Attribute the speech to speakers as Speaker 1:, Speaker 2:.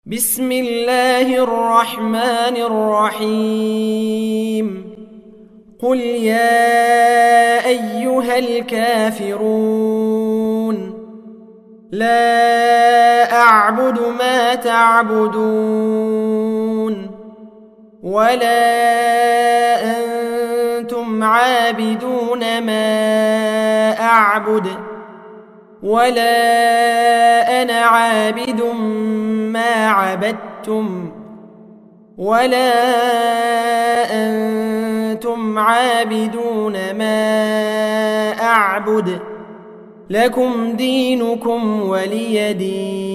Speaker 1: بسم الله الرحمن الرحيم قل يا أيها الكافرون لا أعبد ما تعبدون ولا أنتم عابدون ما أعبد ولا أنا عابد ما عبدتم ولا أنتم عابدون ما أعبد لكم دينكم ولي دين.